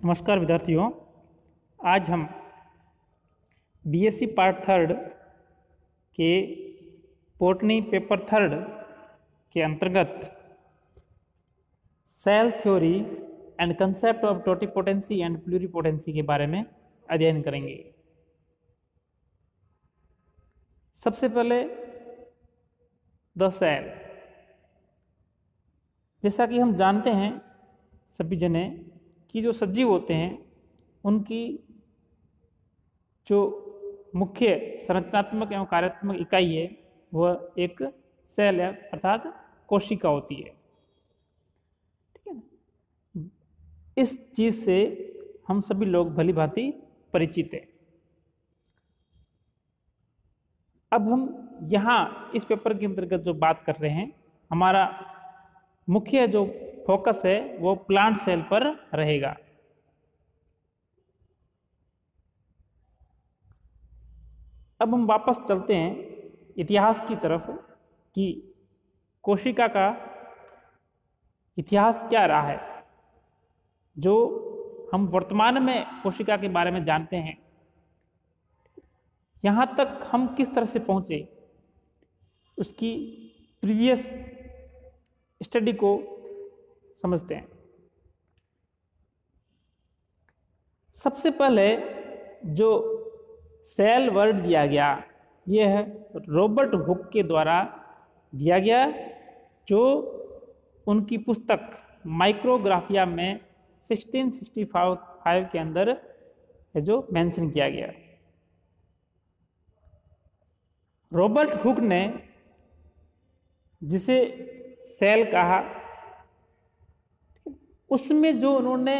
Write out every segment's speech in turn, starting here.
नमस्कार विद्यार्थियों। आज हम बीएससी पार्ट थर्ड के बॉटनी पेपर थर्ड के अंतर्गत cell theory and concept of totipotency and pluripotency के बारे में अध्ययन करेंगे। सबसे पहले द सेल। जैसा कि हम जानते हैं सभी जने कि जो सजीव होते हैं उनकी जो मुख्य संरचनात्मक एवं कार्यात्मक इकाई है वह एक सेल है, अर्थात कोशिका होती है। ठीक है ना। इस चीज से हम सभी लोग भली भांति परिचित हैं। अब हम यहाँ इस पेपर के अंतर्गत जो बात कर रहे हैं, हमारा मुख्य जो फोकस है वो प्लांट सेल पर रहेगा। अब हम वापस चलते हैं इतिहास की तरफ कि कोशिका का इतिहास क्या रहा है। जो हम वर्तमान में कोशिका के बारे में जानते हैं, यहाँ तक हम किस तरह से पहुँचे, उसकी प्रीवियस स्टडी को समझते हैं। सबसे पहले जो सेल वर्ड दिया गया यह रॉबर्ट हुक के द्वारा दिया गया, जो उनकी पुस्तक माइक्रोग्राफिया में 1665 के अंदर जो मेंशन किया गया। रॉबर्ट हुक ने जिसे सेल कहा, उसमें जो उन्होंने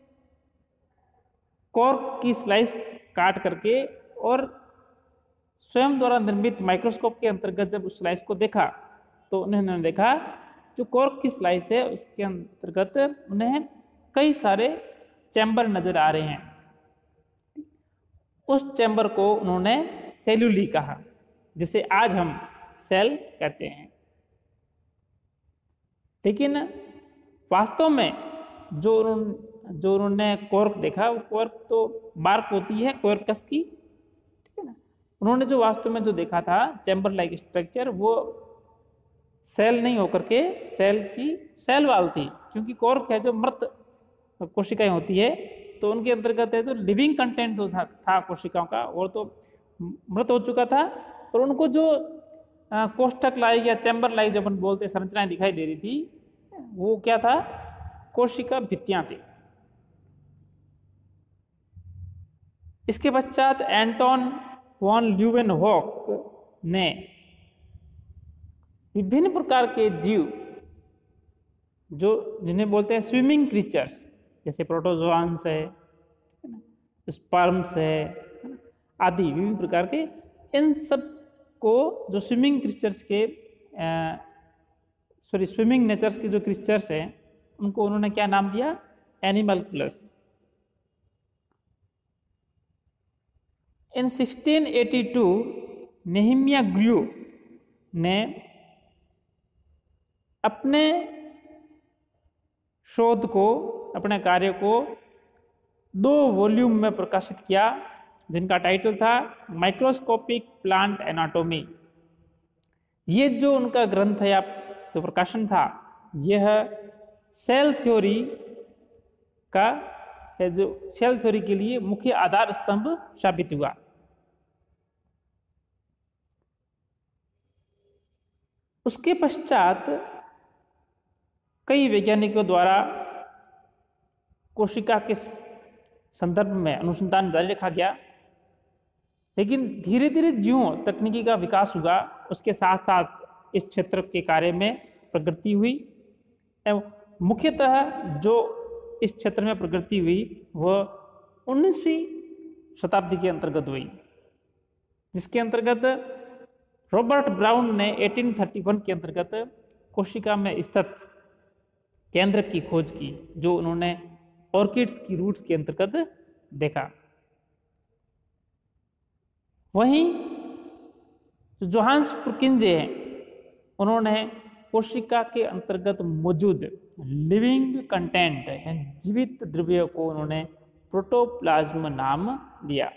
कॉर्क की स्लाइस काट करके और स्वयं द्वारा निर्मित माइक्रोस्कोप के अंतर्गत जब उस स्लाइस को देखा तो उन्होंने देखा जो कॉर्क की स्लाइस है उसके अंतर्गत उन्हें कई सारे चैम्बर नजर आ रहे हैं। उस चैम्बर को उन्होंने सेल्यूली कहा, जिसे आज हम सेल कहते हैं। लेकिन वास्तव में जो उन्होंने कॉर्क देखा, वो कॉर्क तो बार्क होती है कॉर्कस की। ठीक है ना। उन्होंने जो वास्तव में जो देखा था चैम्बर लाइक स्ट्रक्चर, वो सेल नहीं होकर के सेल की सेल वाल थी, क्योंकि कॉर्क है जो मृत कोशिकाएं होती है, तो उनके अंतर्गत है जो लिविंग कंटेंट जो था कोशिकाओं का और तो मृत हो चुका था, और उनको जो कोष्ठक लाइक या चैम्बर लाइक जब हम बोलते संरचनाएं दिखाई दे रही थी, वो क्या था, कोशिका भित्तियां थी। इसके पश्चात एंटोन वॉन ल्यूवेनहोक ने विभिन्न प्रकार के जीव जो जिन्हें बोलते हैं स्विमिंग क्रीचर्स, जैसे प्रोटोजोआन्स है, स्पर्म्स है आदि विभिन्न प्रकार के, इन सब को जो स्विमिंग क्रीचर्स के स्विमिंग नेचर्स के जो क्रीचर्स हैं उनको उन्होंने क्या नाम दिया, एनिमल्कुलस। इन 1682 नेहेमिया ग्रू ने अपने शोध को, अपने कार्य को 2 वॉल्यूम में प्रकाशित किया, जिनका टाइटल था माइक्रोस्कोपिक प्लांट एनाटॉमी। ये जो उनका ग्रंथ है या जो प्रकाशन था, यह सेल थ्योरी का जो सेल थ्योरी के लिए मुख्य आधार स्तंभ साबित हुआ। उसके पश्चात कई वैज्ञानिकों द्वारा कोशिका के संदर्भ में अनुसंधान जारी रखा गया, लेकिन धीरे धीरे ज्यों तकनीकी का विकास हुआ, उसके साथ साथ इस क्षेत्र के कार्य में प्रगति हुई। एवं मुख्यतः जो इस क्षेत्र में प्रगति हुई वह 19वीं शताब्दी के अंतर्गत हुई, जिसके अंतर्गत रॉबर्ट ब्राउन ने 1831 के अंतर्गत कोशिका में स्थित केंद्र की खोज की, जो उन्होंने ऑर्किड्स की रूट्स के अंतर्गत देखा। वहीं जोहान्स पुरकिंजे हैं, उन्होंने कोशिका के अंतर्गत मौजूद लिविंग कंटेंट यानी जीवित द्रव्य को उन्होंने प्रोटोप्लाज्म नाम दिया।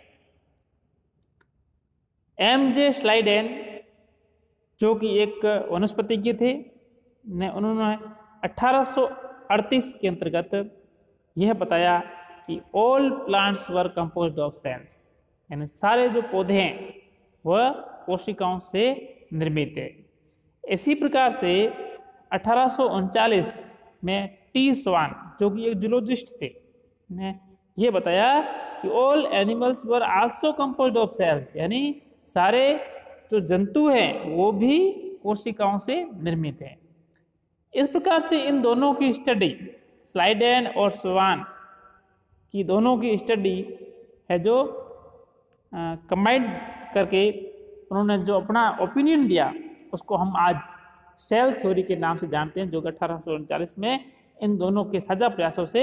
एमजे स्लाइडेन जो कि एक वनस्पतिज्ञ थे उन्होंने 1838 के अंतर्गत यह बताया कि all plants were composed of cells, यानी सारे जो पौधे हैं वह कोशिकाओं से निर्मित है। इसी प्रकार से 1839 में टी स्वान जो कि एक जूलॉजिस्ट थे ने यह बताया कि all animals were also composed of cells, यानी सारे जो जंतु हैं वो भी कोशिकाओं से निर्मित हैं। इस प्रकार से इन दोनों की स्टडी, स्लाइडेन और स्वान की दोनों की स्टडी है जो कंबाइंड करके उन्होंने जो अपना ओपिनियन दिया उसको हम आज सेल थ्योरी के नाम से जानते हैं, जो कि 1839 में इन दोनों के साझा प्रयासों से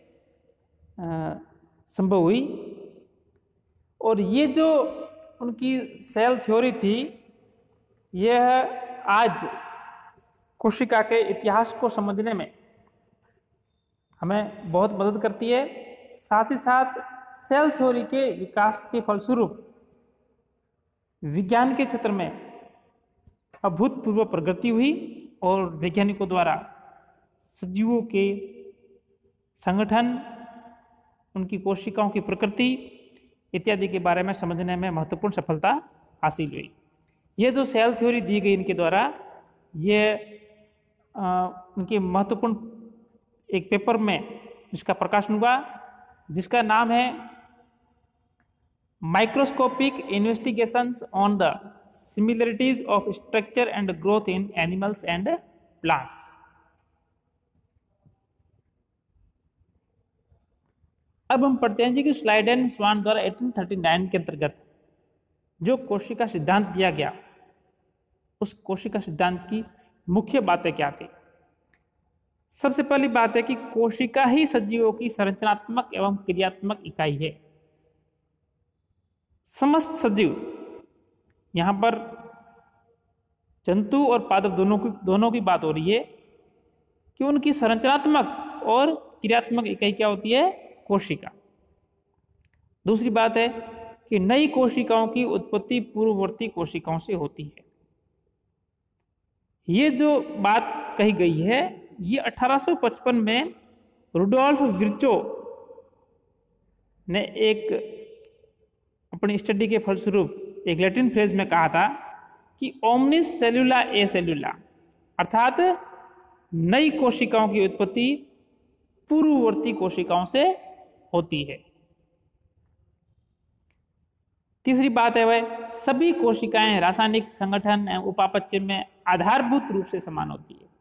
संभव हुई। और ये जो उनकी सेल थ्योरी थी यह आज कोशिका के इतिहास को समझने में हमें बहुत मदद करती है। साथ ही साथ सेल थ्योरी के विकास के फलस्वरूप विज्ञान के क्षेत्र में अभूतपूर्व प्रगति हुई और वैज्ञानिकों द्वारा सजीवों के संगठन, उनकी कोशिकाओं की प्रकृति इत्यादि के बारे में समझने में महत्वपूर्ण सफलता हासिल हुई। ये जो सेल थ्योरी दी गई इनके द्वारा, ये उनके महत्वपूर्ण एक पेपर में इसका प्रकाशन हुआ जिसका नाम है microscopic investigations on the similarities of structure and growth in animals and plants. अब हम पढ़ते हैं जी कि स्लाइडेन स्वान द्वारा 1839 के अंतर्गत जो कोशिका सिद्धांत दिया गया, उस कोशिका सिद्धांत की मुख्य बातें क्या थी। सबसे पहली बात है कि कोशिका ही सजीवों की संरचनात्मक एवं क्रियात्मक इकाई है। समस्त सजीव, यहां पर जंतु और पादप दोनों की बात हो रही है कि उनकी संरचनात्मक और क्रियात्मक इकाई क्या होती है, कोशिका। दूसरी बात है कि नई कोशिकाओं की उत्पत्ति पूर्ववर्ती कोशिकाओं से होती है। ये जो बात कही गई है ये 1855 में रुडोल्फ विर्चो ने एक अपनी स्टडी के फलस्वरूप एक लैटिन फ्रेज में कहा था कि ओमनिस सेलुला ए सेलुला, अर्थात नई कोशिकाओं की उत्पत्ति पूर्ववर्ती कोशिकाओं से होती है। तीसरी बात है वह सभी कोशिकाएं रासायनिक संगठन एवं उपापचय में आधारभूत रूप से समान होती है।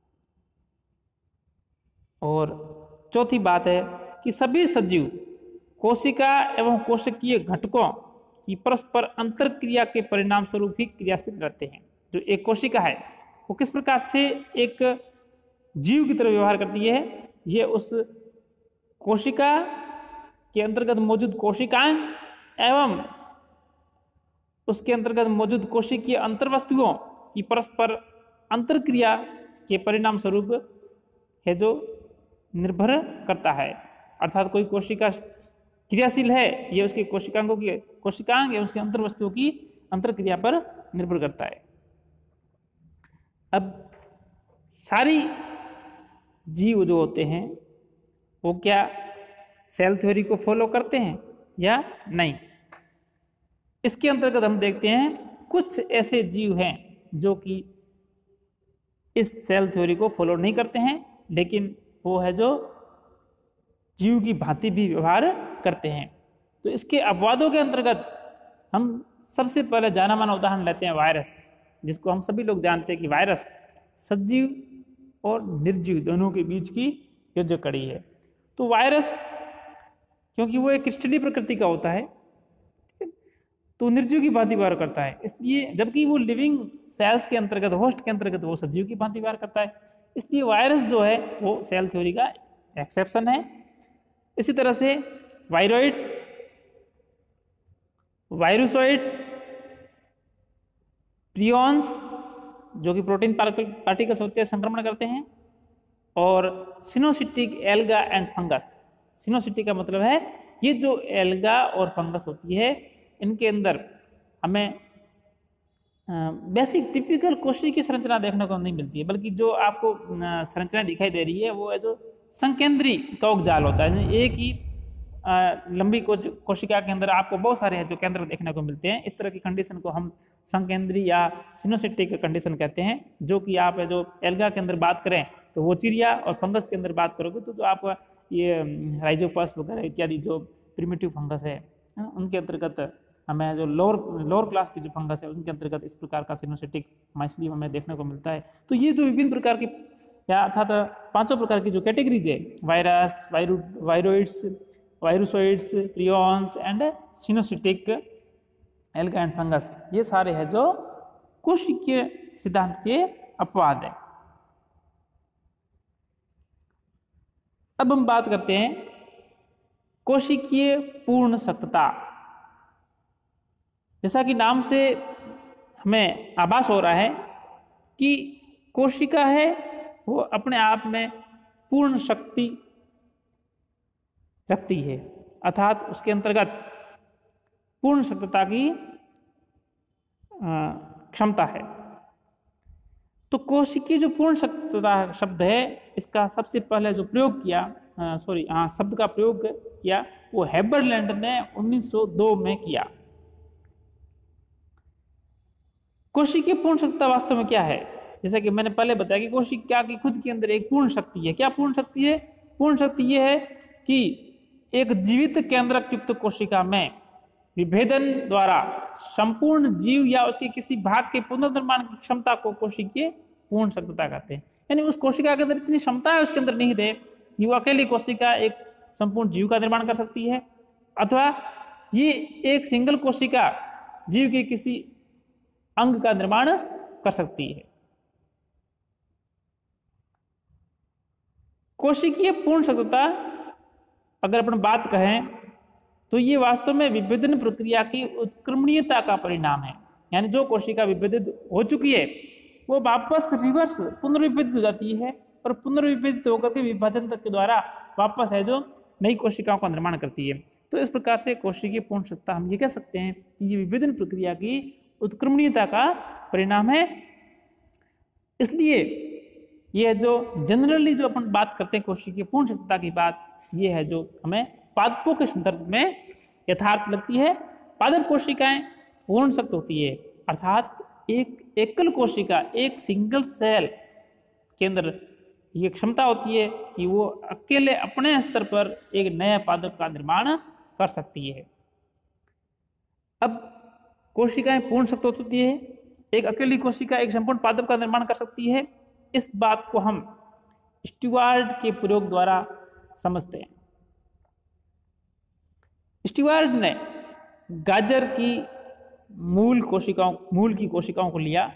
और चौथी बात है कि सभी सजीव कोशिका एवं कोशिकीय घटकों की परस्पर अंतरक्रिया के परिणाम स्वरूप ही क्रियाशील रहते हैं। जो एक कोशिका है वो किस प्रकार से एक जीव की तरह व्यवहार करती है, ये उस कोशिका के अंतर्गत मौजूद कोशिकाएं एवं उसके अंतर्गत मौजूद कोशिकीय अंतर्वस्तुओं की परस्पर अंतरक्रिया के परिणाम स्वरूप है जो निर्भर करता है। अर्थात कोई कोशिका क्रियाशील है, ये उसके कोशिकांग या उसके अंतर्वस्तुओं की अंतरक्रिया पर निर्भर करता है। अब सारी जीव जो होते हैं वो क्या सेल थ्योरी को फॉलो करते हैं या नहीं, इसके अंतर्गत हम देखते हैं कुछ ऐसे जीव हैं जो कि इस सेल थ्योरी को फॉलो नहीं करते हैं, लेकिन वो है जो जीव की भांति भी व्यवहार करते हैं। तो इसके अपवादों के अंतर्गत हम सबसे पहले जाना माना उदाहरण लेते हैं वायरस, जिसको हम सभी लोग जानते हैं कि वायरस सजीव और निर्जीव दोनों के बीच की योजक कड़ी है। तो वायरस क्योंकि वो एक क्रिस्टलीय प्रकृति का होता है तो निर्जीव की भांति व्यवहार करता है, इसलिए जबकि वो लिविंग सेल्स के अंतर्गत, होस्ट के अंतर्गत वो सजीव की भांति व्यवहार करता है, इसलिए वायरस जो है वो सेल थ्योरी का एक्सेप्शन है। इसी तरह से वायरोइड्स, वायरुसोइड्स, प्रियॉन्स जो कि प्रोटीन पार्टिकल्स होते हैं संक्रमण करते हैं, और coenocytic alga and fungus. Coenocytic का मतलब है ये जो एल्गा और फंगस होती है इनके अंदर हमें बेसिक टिपिकल कोशिका की संरचना देखने को नहीं मिलती है, बल्कि जो आपको संरचना दिखाई दे रही है वो है जो संकेंद्री कवक जाल होता है। एक ही लंबी कोशिका के अंदर आपको बहुत सारे हैं जो केंद्र देखने को मिलते हैं। इस तरह की कंडीशन को हम संकेंद्री या सिनोसिटिक कंडीशन कहते हैं, जो कि आप जो एल्गा के अंदर बात करें तो वो चिड़िया, और फंगस के अंदर बात करोगे तो आपका ये राइजोपस वगैरह इत्यादि जो प्रिमिटिव फंगस है उनके अंतर्गत हमें जो लोअर क्लास की जो फंगस है उनके अंतर्गत इस प्रकार का सिनोसिटिक माइसीलियम हमें देखने को मिलता है। तो ये जो विभिन्न प्रकार की या अर्थात 5 प्रकार की जो कैटेगरीज है, virus, viroids, virusoids, prions and coenocytic alga and fungus, ये सारे हैं जो कोशिकीय सिद्धांत के अपवाद है। अब हम बात करते हैं कोशिकीय पूर्ण सख्तता। जैसा कि नाम से हमें आभास हो रहा है कि कोशिका है वो अपने आप में पूर्ण शक्ति रखती है, अर्थात उसके अंतर्गत पूर्ण सख्तता की क्षमता है। तो कोशिकीय जो पूर्ण सख्तता शब्द है इसका सबसे पहले जो प्रयोग किया शब्द का प्रयोग किया वो हेबरलैंड ने 1902 में किया। कोशिकीय पूर्ण सख्तता वास्तव में क्या है? जैसा कि मैंने पहले बताया कि कोशिका की खुद के अंदर एक पूर्ण शक्ति है। क्या पूर्ण शक्ति है? पूर्ण शक्ति यह है कि एक जीवित केंद्रक युक्त कोशिका में विभेदन द्वारा संपूर्ण जीव या उसके किसी भाग के पुनर्निर्माण की क्षमता को कोशिकीय पूर्ण सख्तता कहते हैं। यानी उस कोशिका के अंदर इतनी क्षमता है उसके अंदर निहित है कि वो अकेली कोशिका एक संपूर्ण जीव का निर्माण कर सकती है, अथवा ये एक सिंगल कोशिका जीव के किसी अंग का निर्माण कर सकती है। कोशिकीय पूर्ण सख्तता अगर अपन बात कहें तो ये वास्तव में विभेदन प्रक्रिया की उत्क्रमणीयता का परिणाम है। यानी जो कोशिका विभेदित हो चुकी है वो वापस रिवर्स पुनर्विभेदित हो जाती है और पुनर्विभेदित होकर के विभाजन तक के द्वारा वापस है जो नई कोशिकाओं का निर्माण करती है। तो इस प्रकार से कोशिकीय पूर्ण सख्तता हम ये कह सकते हैं कि ये विभेदन प्रक्रिया की उत्क्रमणीयता का परिणाम है। इसलिए यह जो जनरली जो अपन बात करते हैं कोशिकीय पूर्ण सख्तता की बात, ये है जो हमें पादपों के संदर्भ में यथार्थ लगती है। पादप कोशिकाएं पूर्ण सख्त होती है, अर्थात एक एकल कोशिका, एक सिंगल सेल के अंदर ये क्षमता होती है कि वो अकेले अपने स्तर पर एक नए पादप का निर्माण कर सकती है। अब कोशिकाएं पूर्ण सख्त होती है, एक अकेली कोशिका एक संपूर्ण पादप का निर्माण कर सकती है। इस बात को हम स्टीवार्ड के प्रयोग द्वारा समझते हैं। स्टीवार्ड ने गाजर की मूल की कोशिकाओं को लिया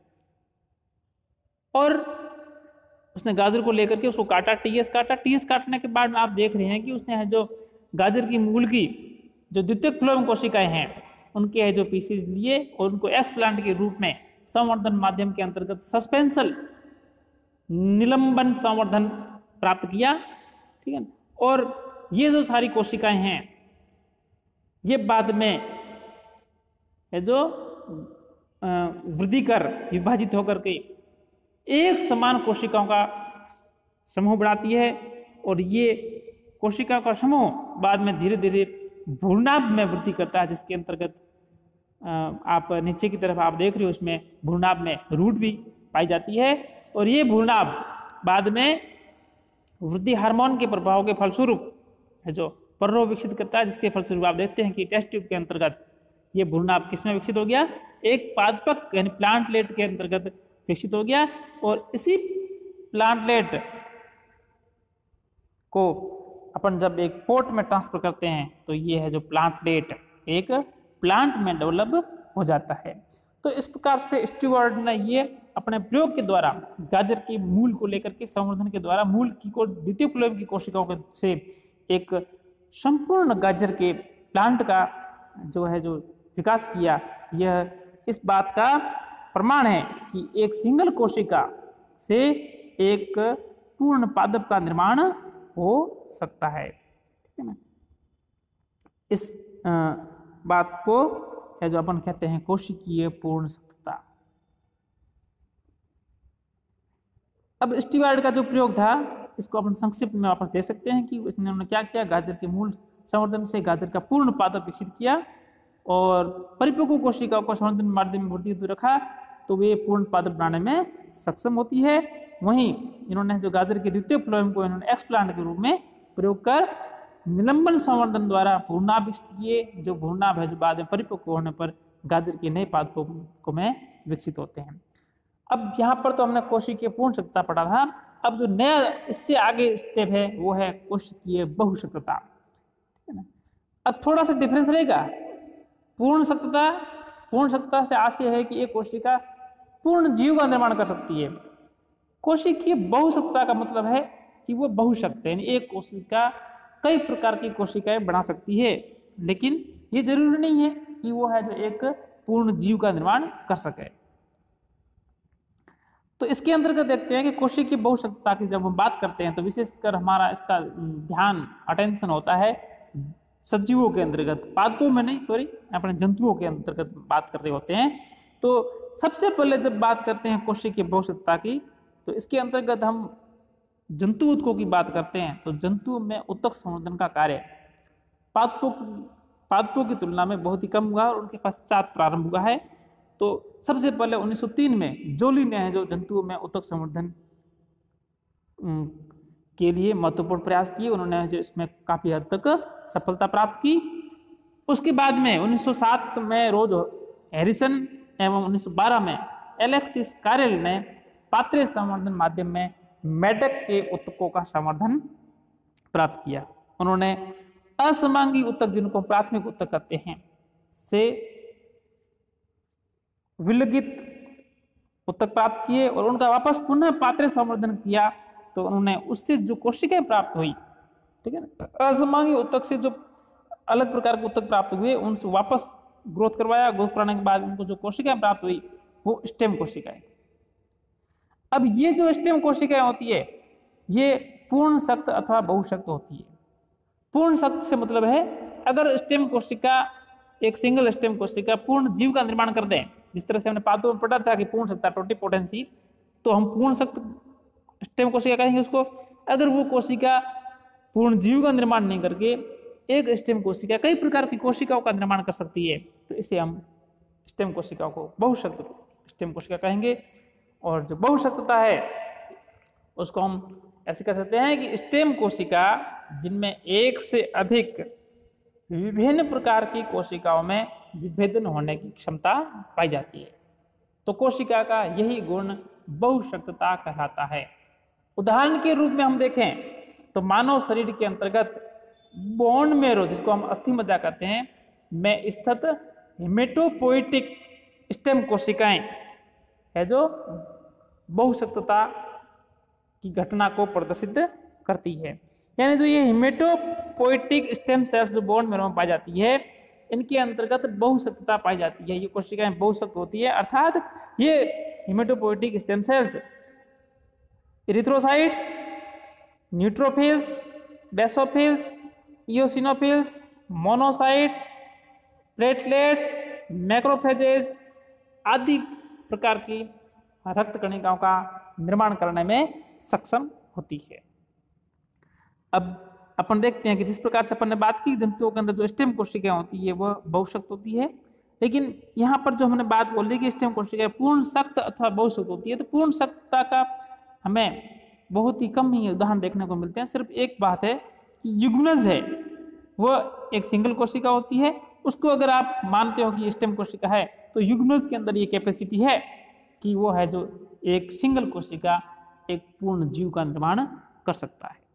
और उसने गाजर को लेकर के उसको काटा, टीएस काटा। टीएस काटने के बाद में आप देख रहे हैं कि उसने जो गाजर की मूल की जो द्वितीयक फ्लोएम कोशिकाएं हैं उनके जो पीसेज लिए और उनको एक्सप्लांट के रूप में संवर्धन माध्यम के अंतर्गत सस्पेंसल निलंबन संवर्धन प्राप्त किया। ठीक है, और ये जो सारी कोशिकाएं हैं ये बाद में जो वृद्धि कर विभाजित होकर के एक समान कोशिकाओं का समूह बनाती है और ये कोशिकाओं का समूह बाद में धीरे धीरे भ्रूणाभ में वृद्धि करता है, जिसके अंतर्गत आप नीचे की तरफ आप देख रहे हो उसमें भ्रूणाभ में रूट भी पाई जाती है और ये भ्रूणाभ बाद में वृद्धि हार्मोन के प्रभाव के फलस्वरूप है जो पर्रो विकसित करता है, जिसके फलस्वरूप आप देखते हैं कि टेस्ट ट्यूब के अंतर्गत ये भ्रूणाभ किसमें विकसित हो गया? एक पादपक यानी प्लांटलेट के अंतर्गत विकसित हो गया। और इसी प्लांटलेट को अपन जब एक पोट में ट्रांसफर करते हैं तो ये है जो प्लांटलेट एक प्लांट में डेवलप हो जाता है। तो इस प्रकार से स्टीवार्ड ने ये अपने प्रयोग के द्वारा गाजर के मूल को लेकर के संवर्धन के द्वारा मूल की को द्वितीय फ्लोएम की कोशिकाओं से एक संपूर्ण गाजर के प्लांट का जो है जो विकास किया। यह इस बात का प्रमाण है कि एक सिंगल कोशिका से एक पूर्ण पादप का निर्माण हो सकता है। ठीक है ना, इस बात को है जो अपन कहते हैं कोशिकीय पूर्ण सख्तता। अब स्टीवार्ड का जो प्रयोग था इसको अपन संक्षिप्त में वापस दे सकते हैं कि उन्होंने क्या किया, गाजर के मूल संवर्धन से गाजर का पूर्ण पादप विकसित किया और परिपक्व कोशिकाओं को संवर्धन माध्यम में वृद्धि रखा तो वे पूर्ण पादप बनाने में सक्षम होती है। वहीं इन्होंने जो गाजर के द्वितीय फ्लोएम को इन्होंने एक्सप्लांट के रूप में प्रयोग कर निलंबन संवर्धन द्वारा भ्रूणाभ विकसित किए, जो भ्रूणाभ है जो बाद में परिपक्व होने पर गाजर के नए पादपों में विकसित होते हैं। अब यहाँ पर तो हमने कोशिकीय पूर्ण सख्तता पढ़ा था। अब जो नया इससे आगे स्टेप है वो है कोशिकीय बहुसख्तता। ठीक है ना, अब थोड़ा सा डिफरेंस रहेगा। पूर्ण सख्तता से आशय है कि एक कोशिका पूर्ण जीव का निर्माण कर सकती है। कोशिकीय बहुसख्तता का मतलब है कि वो बहुशक्त है, यानी एक कोशिका कई प्रकार की कोशिकाएं बना सकती है, लेकिन ये जरूरी नहीं है कि वो है जो एक पूर्ण जीव का निर्माण कर सके। तो इसके अंतर्गत देखते हैं कि कोशिकीय बहुसख्तता की जब हम बात करते हैं तो विशेषकर हमारा इसका ध्यान अटेंशन होता है सजीवों के अंतर्गत, पादपों में नहीं, सॉरी, अपने जंतुओं के अंतर्गत बात कर रहे होते हैं। तो सबसे पहले जब बात करते हैं कोशिकीय बहुसख्तता की तो इसके अंतर्गत हम जंतु उत्कों की बात करते हैं। तो जंतुओं में उत्तक संवर्धन का कार्य पादपों की तुलना में बहुत ही कम हुआ और उनके पश्चात प्रारंभ हुआ है। तो सबसे पहले 1903 में जोली ने जो जंतुओं में उत्तक संवर्धन के लिए महत्वपूर्ण प्रयास किए, उन्होंने जो इसमें काफी हद तक सफलता प्राप्त की। उसके बाद में 1907 में रोज हैरिसन एवं 1912 में एलेक्सिस कारेल ने पात्रे संवर्धन माध्यम में मेढक के उत्तकों का संवर्धन प्राप्त किया। उन्होंने असमांगी उत्तक, जिनको प्राथमिक उत्तक कहते हैं, से विलगित उत्तक प्राप्त किए और उनका वापस पुनः पात्रे संवर्धन किया तो उन्होंने उससे जो कोशिकाएं प्राप्त हुई, ठीक है ना, असमांगी उत्तक से जो अलग प्रकार के उत्तक प्राप्त हुए उनसे वापस ग्रोथ करवाया। ग्रोथ कराने के बाद उनको जो कोशिकाएं प्राप्त हुई वो स्टेम कोशिकाएं। अब ये जो स्टेम कोशिकाएं होती है ये पूर्ण सख्त अथवा बहुशक्त होती है। पूर्ण सख्त से मतलब है अगर स्टेम कोशिका, एक सिंगल स्टेम कोशिका पूर्ण जीव का निर्माण कर दें, जिस तरह से हमने पादपों में पढ़ा था कि पूर्ण सख्तता टोटिपोटेंसी, तो हम पूर्ण सख्त स्टेम कोशिका कहेंगे उसको। अगर वो कोशिका पूर्ण जीव का निर्माण नहीं करके एक स्टेम कोशिका कई प्रकार की कोशिकाओं का निर्माण कर सकती है तो इसे हम स्टेम कोशिकाओं को बहुशक्त स्टेम कोशिका कहेंगे। और जो बहुशक्तता है उसको हम ऐसे कह सकते हैं कि स्टेम कोशिका जिनमें एक से अधिक विभिन्न प्रकार की कोशिकाओं में विभेदन होने की क्षमता पाई जाती है, तो कोशिका का यही गुण बहुशक्तता कहलाता है। उदाहरण के रूप में हम देखें तो मानव शरीर के अंतर्गत बोन मेरो, जिसको हम अस्थि मज्जा कहते हैं, में स्थित हेमेटोपोइटिक स्टेम कोशिकाएं है जो बहुशक्तता की घटना को प्रदर्शित करती है। यानी जो ये हेमेटोपोइटिक स्टेम सेल्स जो बोन मेरो में पाई जाती है इनके अंतर्गत बहुशक्तता पाई जाती है। ये कोशिकाएं बहुशक्त होती है, अर्थात ये haematopoietic stem cells erythrocytes, neutrophils, basophils, eosinophils, monocytes, platelets, macrophages आदि प्रकार की रक्त कणिकाओं का निर्माण करने में सक्षम होती है। अब अपन देखते हैं कि जिस प्रकार से अपन ने बात की जंतुओं के अंदर जो स्टेम कोशिकाएं होती है वह बहुशक्त होती है, लेकिन यहाँ पर जो हमने बात बोली कि स्टेम कोशिकाएं पूर्ण सख्त अथवा बहुशक्त होती है, तो पूर्ण सख्तता का हमें बहुत ही कम ही उदाहरण देखने को मिलते हैं। सिर्फ एक बात है कि युग्मनज है वह एक सिंगल कोशिका होती है, उसको अगर आप मानते हो कि ये स्टेम कोशिका है तो युग्मनज के अंदर ये कैपेसिटी है कि वो है जो एक सिंगल कोशिका एक पूर्ण जीव का निर्माण कर सकता है।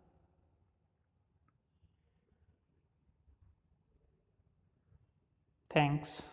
थैंक्स।